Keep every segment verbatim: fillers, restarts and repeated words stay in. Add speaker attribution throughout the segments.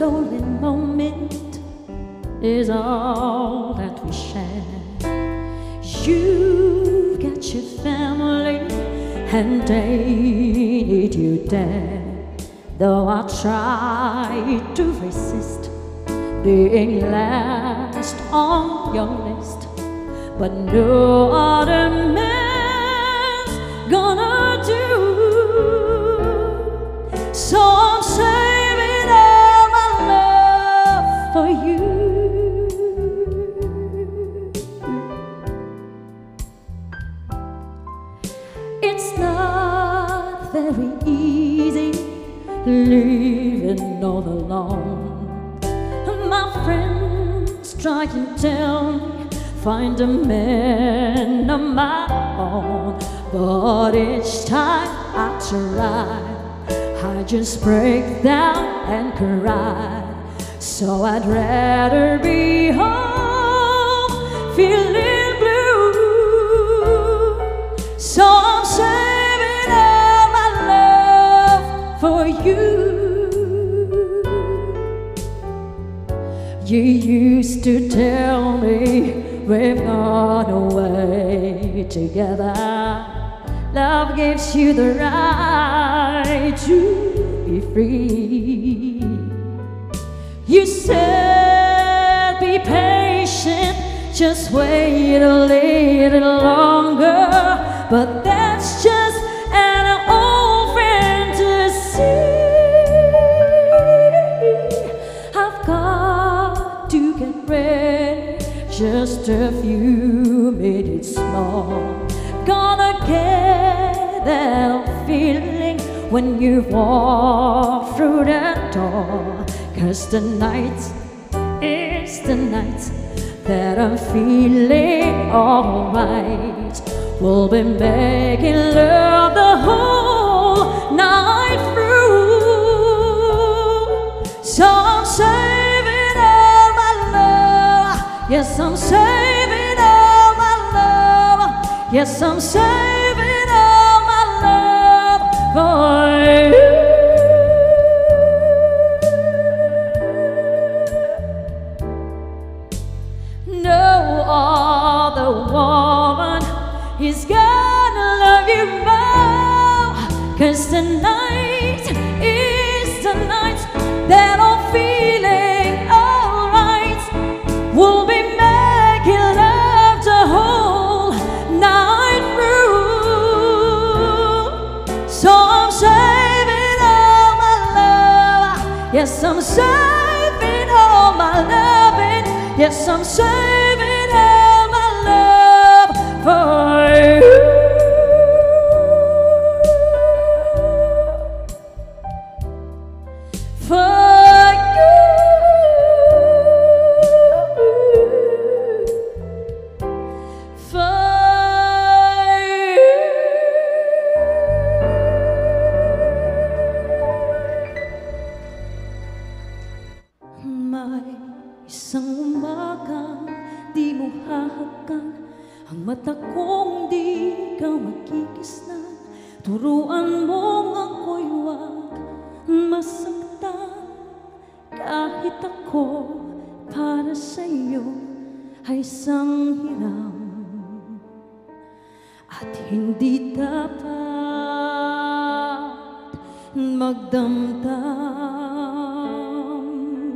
Speaker 1: stolen moment is all that we share. You've got your family and they need you there. Though I try to resist being last on your list, but no other man's gonna do. So I'm saving all my love for you. It's not very easy living all alone. My friends try to tell me find a man of my own, but each time I try, I just break down and cry. So I'd rather be home feeling blue. So I'm saving all my love for you. You used to tell me we've gone away together. Love gives you the right to be free. You said be patient, just wait a little longer, but that's just an old fantasy. I've got to get ready, just a few minutes more. Gonna get that feeling when you walk through that door. Cause tonight is the night that I'm feeling alright. We'll be making love the whole night through. So I'm saving all my love. Yes, I'm saving all my love. Yes, I'm saving all my love for you. No other woman is gonna love you more. Cause tonight is the night that I'm feeling alright. We'll be making love the whole night through. So I'm saving all my love. Yes, I'm saving all my loving. Yes, I'm saving all my love for you. For you. For you. May isang umagang di mo hahagkan ang mata kong di ka magkikisnan. Turuan mong ako'y huwag masaktan. Kahit ako para sa'yo ay isang hiram, at hindi dapat magdamdam.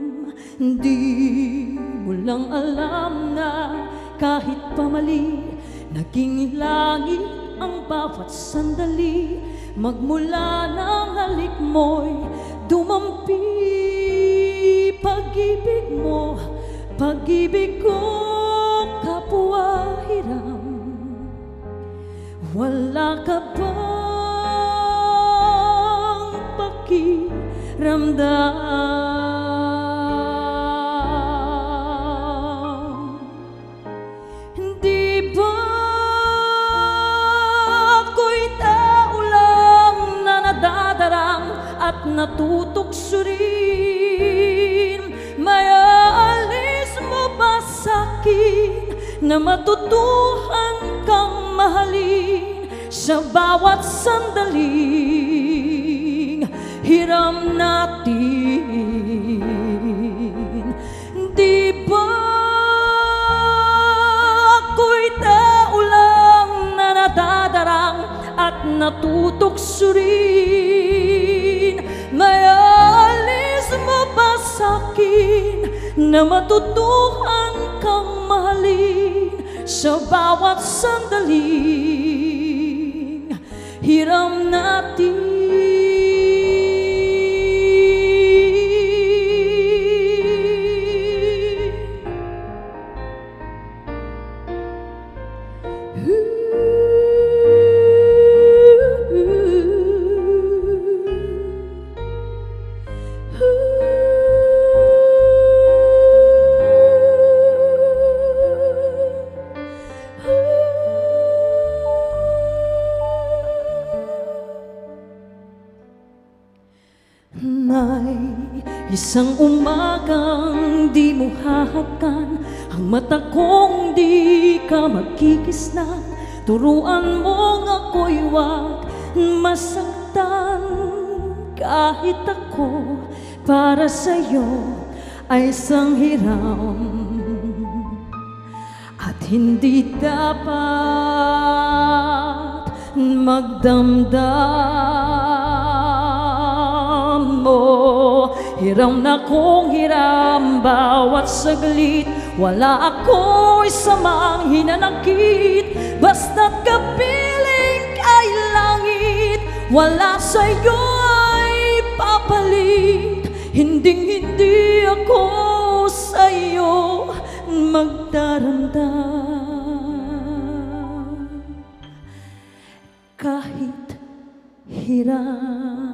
Speaker 1: Di mo lang alam na kahit pamali, naging langit ang bawat sandali. Magmula ng halik mo'y dumampi. Pag-ibig mo, pag-ibig ko, kapwa hiram. Wala ka bang pakiramdam? Di ba ako'y tao lang na nadadarang at natutukso rin? May aalis mo ba sa'kin na matutuhan kang mahalin sa bawat sandaling hiram natin? natutoksurin. May alis mo ba sa'kin na matutuhan kang mahalin sa bawat sandaling hiram natin? May isang umagang di mo hahakan ang mata kong di ka magkikisnan. Turuan mong ako'y wag masaktan. Kahit ako para sa'yo ay isang hiram at hindi dapat magdamdam mo. Hiram na kong hiram bawat saglit. Wala ako'y samang hinanakit, basta't kapiling kay langit. Wala sa'yo ay papalit, hinding-hindi ako sa'yo magdaramdam. Kahit hiram.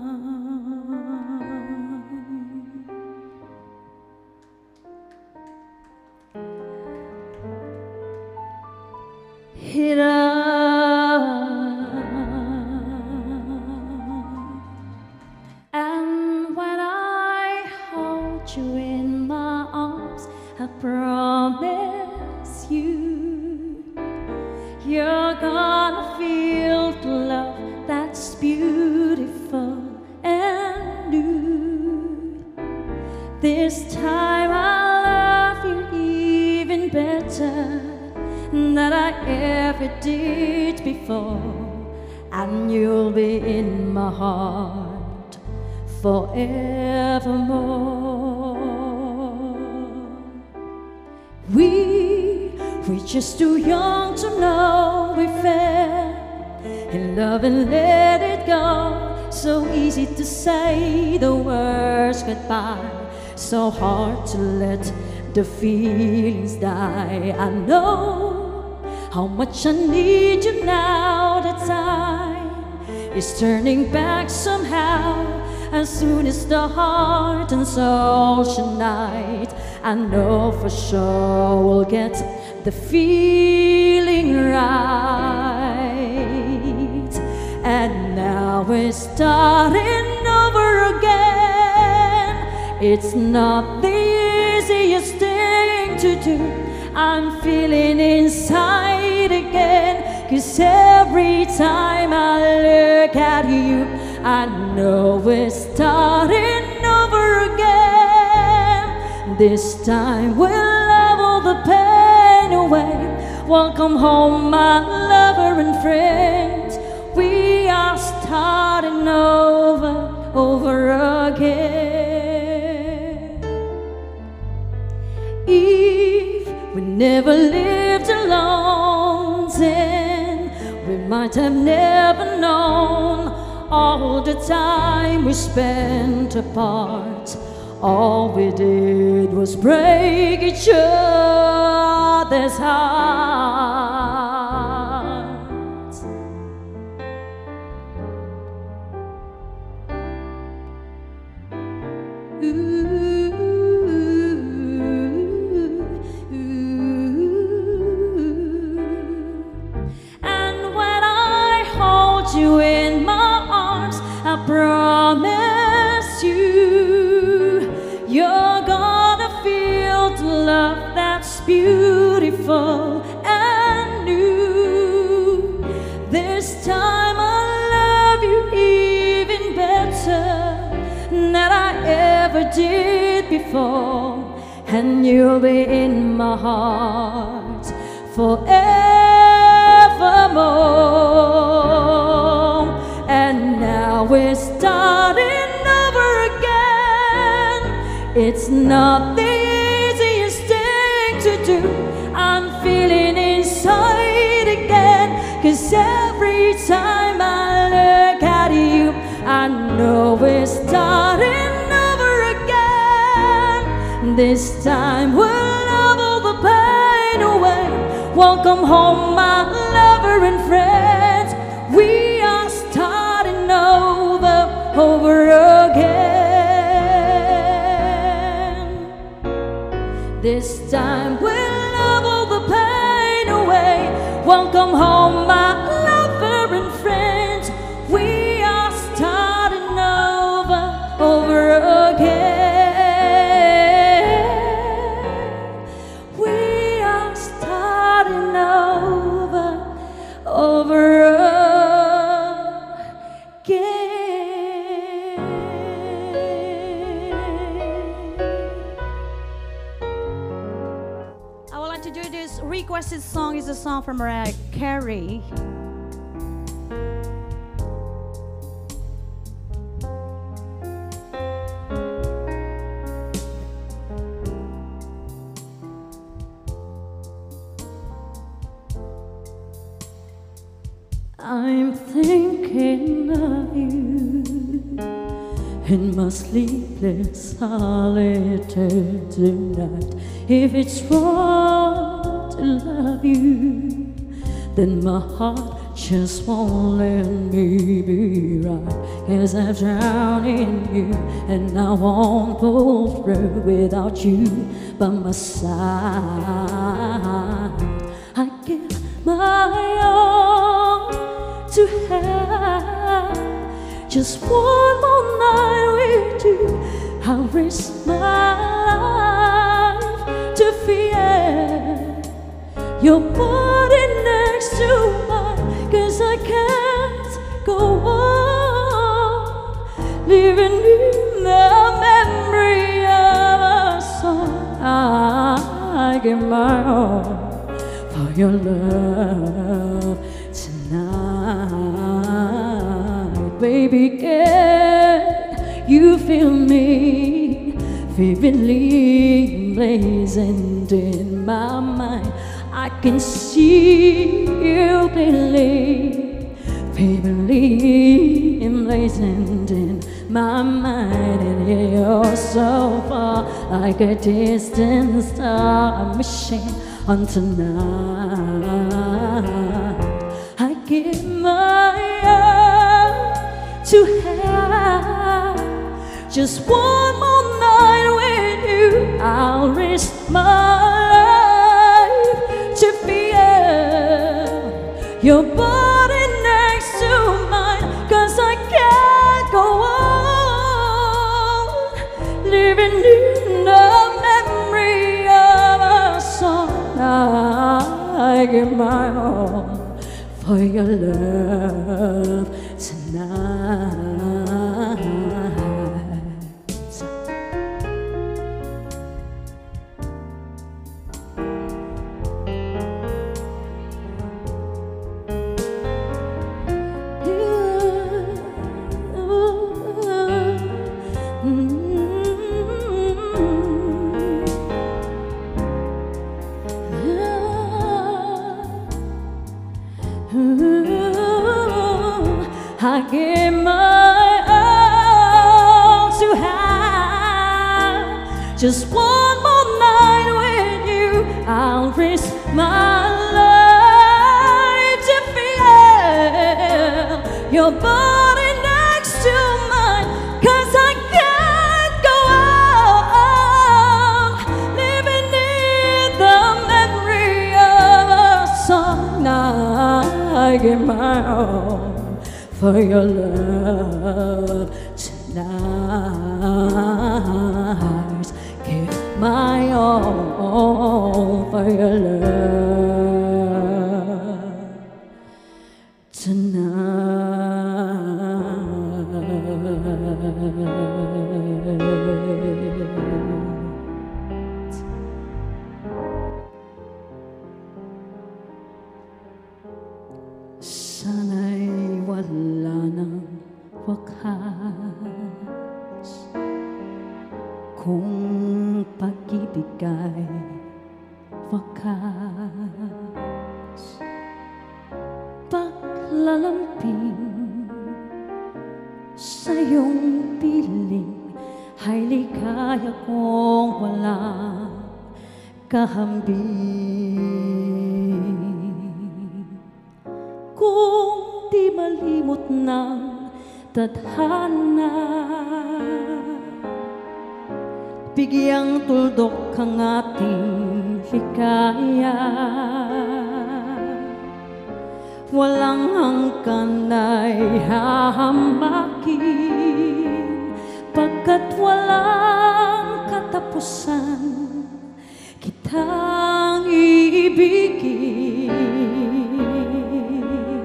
Speaker 1: And when I hold you in my arms, I promise you, you're gonna feel the love that's beautiful and new. This time I'll love you even better than I ever did before, and you'll be in my heart forevermore. We, we're just too young to know we fell in love and let it go. So easy to say the words goodbye, so hard to let the feelings die. I know how much I need you now. The time is turning back somehow. As soon as the heart and soul unite, I know for sure we'll get the feeling right. And now we're starting over again. It's not the easiest thing to do. I'm feeling inside again, 'cause every time I look at you, I know we're starting over again. This time we'll love all the pain away. Welcome home, my lover and friend. We are starting over, over again. If we never lived alone, then we might have never known all the time we spent apart. All we did was break each other's hearts. Ooh, ooh. And when I hold you in my arms, I promise you, you're gonna feel the love that's beautiful and new. This time I'll love you even better than I ever did before, and you'll be in my heart forevermore. It's not the easiest thing to do. I'm feeling inside again, 'cause every time I look at you, I know we're starting over again. This time we'll love all the pain away. Welcome home, my lover and friends. We are starting over, over again. This time we'll love all the pain away. Welcome home, my lover and friends. We are starting over, over again. We are starting over, over again. I would like to do this requested song. Is a song from Mariah Carey. I'm thinking of you in my sleepless solitude tonight. If it's wrong to love you, then my heart just won't let me be right. 'Cause I've drowned in you, and I won't pull through without you by my side. I give my all to have just one more night with you. I'll risk my life to feel your body next to mine. 'Cause I can't go on living in the memory of a song. I give my all for your love tonight. Baby, can you feel me vividly blazing in my mind? I can see you clearly, vividly emblazoned in my mind. And you're so far, like a distant star. I'm wishing on tonight. I give my all to have just one more night with you. I'll risk my life to feel your body next to mine. 'Cause I can't go on living in the memory of a song. I give my all for your love tonight. I give my all to have just one more night with you. I'll risk my life to feel your body next to mine. 'Cause I can't go on living in the memory of a song. Now I give my all for your love tonight. Give my all for your love tonight. Sana'y wala ng wakas kung ika'y wakas. Paglalamping sa iyong piling ay ligaya kong walang kahambing. Kung di malimot ng tadhana, bigyang tuldok ang ating ligaya. Walang hanggan ay hahamakin, pagkat walang katapusan kitang iibigin.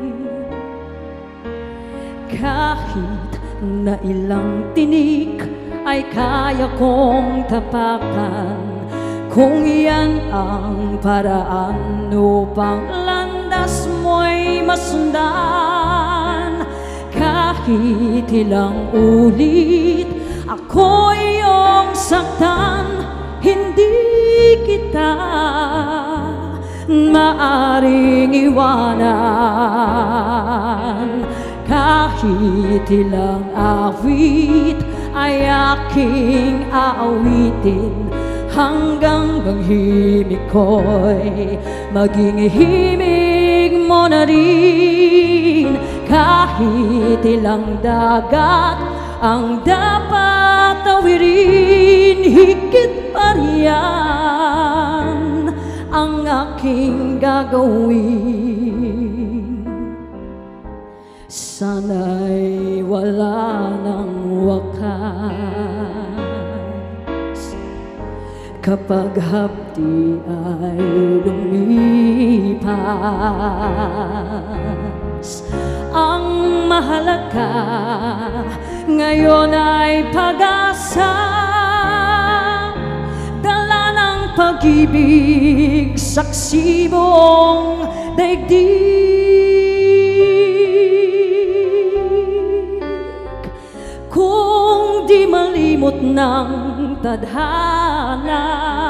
Speaker 1: Kahit na ilang tinik ay kaya kong tapakan, kung iyan ang paraan upang landas mo'y masundan. Kahit ilang ulit ako iyong saktan, hindi kita maaring iwanan. Kahit ilang awit ay aking aawitin, hanggang ang himig ko'y maging himig mo na rin. Kahit ilang dagat ang dapat tawirin, higit pa riyan ang aking gagawin. Sana'y wala ng wakas, kapag hapdi ay lumipas. Ang mahalaga ngayon ay pag-asa, dala ng pag-ibig, saksi buong daigdig. Kung di malimot ng tadhana,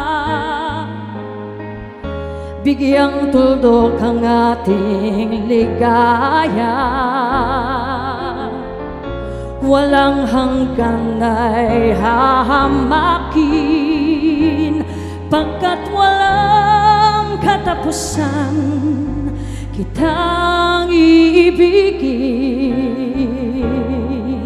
Speaker 1: bigyang tuldok ang ating ligaya. Walang hanggan ay hahamakin, pagkat walang katapusan kitang iibigin.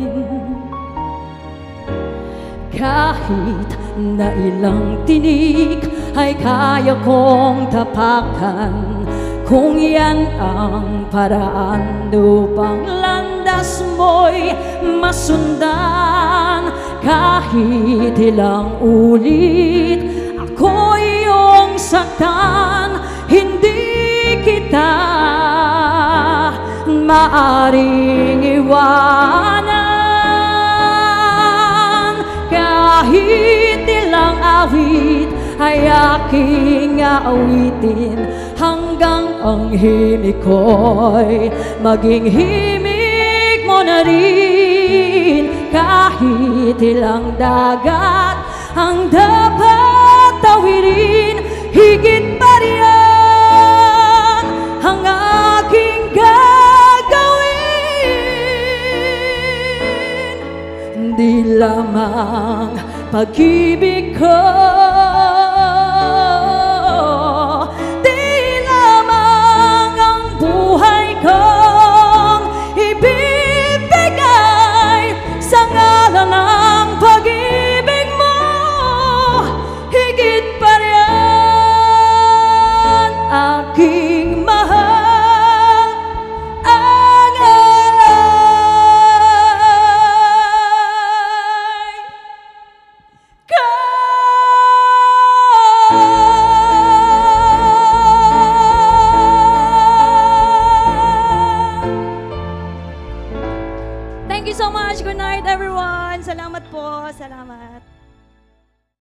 Speaker 1: Kahit na ilang tinik ay kaya kong tapakan, kung yan ang paraan upang landas mo'y masundan. Kahit ilang ulit ako iyong saktan, hindi kita maaring iwanan. Kahit ilang awit ay aking aawitin, hanggang ang himig ko'y maging himig mo na rin. Kahit ilang dagat ang dapat tawirin, higit pa riyan ang aking gagawin. Di lamang pag-ibig ko, di lamang ang buhay kong ibibigay sa ngalan ng pag-ibig mo, higit pa riyan aking mahal ang alay. Thank you so much. Good night, everyone. Salamat po. Salamat.